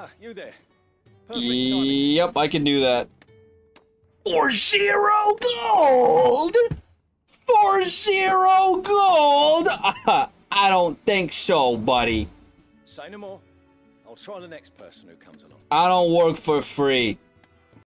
Ah, you there. Perfect timing. Yep, I can do that. For 0 gold! For 0 gold! I don't think so, buddy. Say no more. I'll try the next person who comes along. I don't work for free.